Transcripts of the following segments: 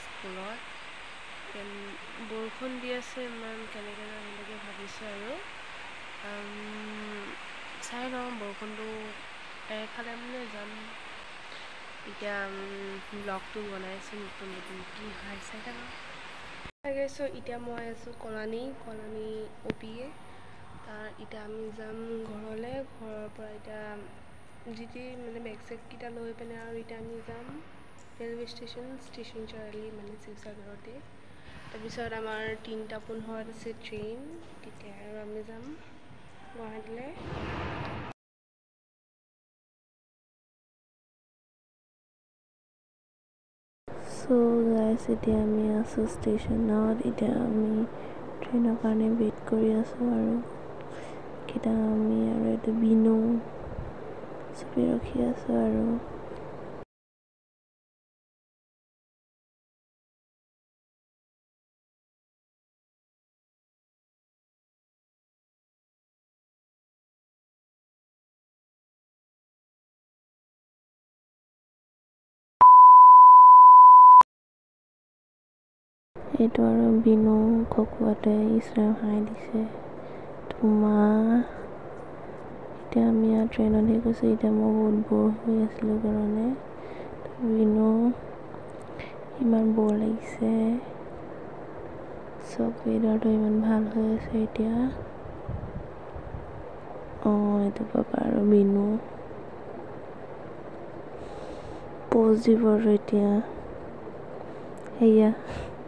স্কুলত বৰষুণ দি আছে ইমান কেনেকৈ যাম এনেকৈ ভাবিছোঁ আৰু চাই লওঁ বৰষুণটো এফালে মানে যাম এতিয়া ব্লগটো বনাইছোঁ নতুন কি হয় চাই থাকক চ' এতিয়া মই আছোঁ কলানী অপিয়ে এতিয়া আমি যাম ঘৰলৈ ঘৰৰ পৰা এতিয়া যি মানে বেগ চেগকেইটা লৈ পিনে আৰু এতিয়া আমি যাম ৰেলৱে ষ্টেচন চাৰিআলি মানে শিৱসাগৰতে তাৰপিছত আমাৰ 3:15 আছে ট্ৰেইন তেতিয়া আৰু আমি যাম গুৱাহাটীলৈ So guys, এতিয়া আমি আছোঁ ষ্টেচনত এতিয়া আমি ট্ৰেইনৰ কাৰণে ৱেইট কৰি আছোঁ আৰু কেইটা আমি আৰু এইটো বিনু চবেই ৰখি আছোঁ আৰু এইটো আৰু বিনু খকুৱাতে ইছৰাম হাই দিছে তোমাৰ এতিয়া আমি আৰু ট্ৰেইনত আহি গৈছোঁ এতিয়া মই বহুত বৰ হৈ আছিলোঁ কাৰণে বিনু ইমান বৰ লাগিছে চব ৱেডাৰটো ইমান ভাল হৈ আছে এতিয়া এইটো পাপা আৰু বিনু প'জ দিব আৰু এতিয়া সেয়া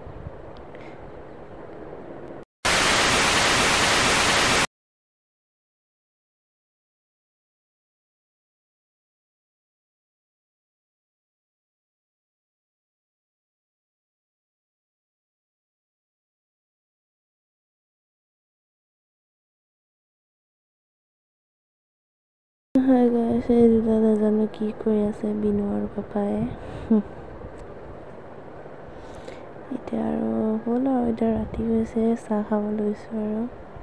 Hi guys, এই দুটা নাজানো কি কৰি আছে বিনু আৰু পাপাই এতিয়া আৰু হ'ল আৰু এতিয়া ৰাতি হৈছে চাহ খাব লৈছোঁ আৰু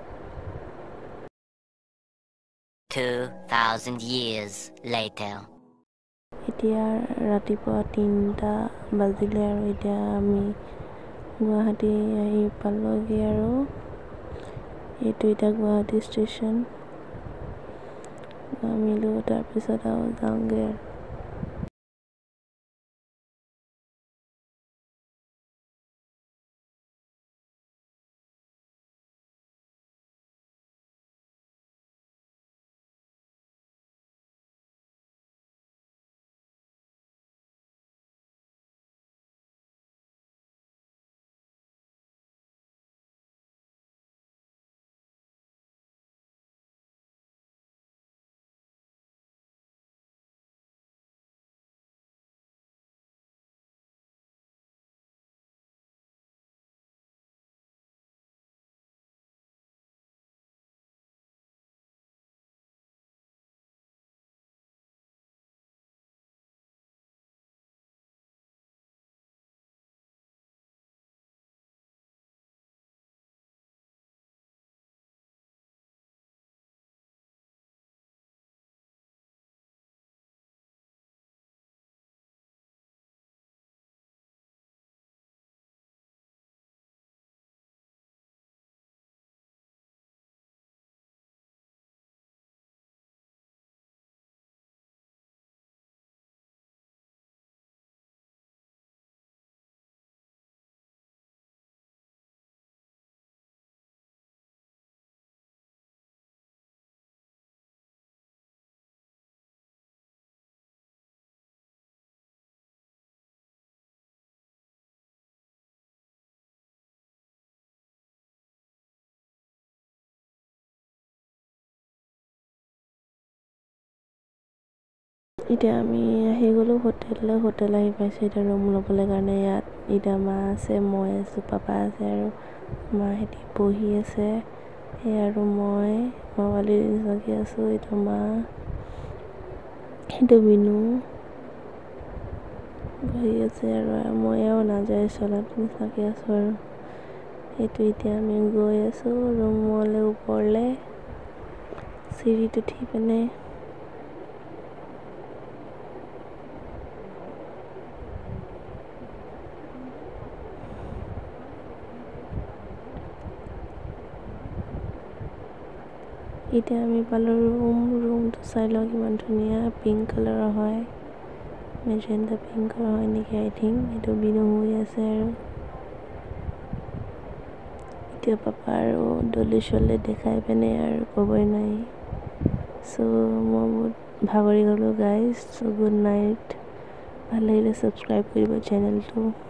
2,000 years later এতিয়া ৰাতিপুৱা 3টা বাজিলে আৰু এতিয়া আমি গুৱাহাটী আহি পালোঁগৈ আৰু এইটো এতিয়া গুৱাহাটী ষ্টেচন নামিলোঁ তাৰপিছত আৰু যাওঁগৈ আৰু এতিয়া আমি আহি গ'লোঁ হোটেল আহি পাইছোঁ এতিয়া ৰুম ল'বলৈ কাৰণে ইয়াত এতিয়া মা আছে মই আছোঁ পাপা আছে আৰু মাহঁতি বহি আছে আৰু মই মোবাইল চাই আছোঁ এইটো মা সেইটো বিনু বহি আছে আৰু মই আৰু নাযায় চলাত চাই আছোঁ আৰু সেইটো এতিয়া আমি গৈ আছোঁ ৰুমলৈ ওপৰলৈ চিৰিত উঠি পিনে এতিয়া আমি পালোঁ ৰুমটো চাই লওঁ কিমান ধুনীয়া পিংক কালাৰৰ হয়, মেজেণ্টা পিংকৰ হয় নেকি আই থিংক। এইটো বিনু হৈ আছে আৰু এতিয়া পাপা আৰু ডলি চলি দেখাই পিনে আৰু ক'বই নাই। চ' মই বহুত ভাগৰি গ'লোঁ গাইজ। চ' গুড নাইট। ভাল লাগিলে ছাবস্ক্ৰাইব কৰিব চেনেলটো।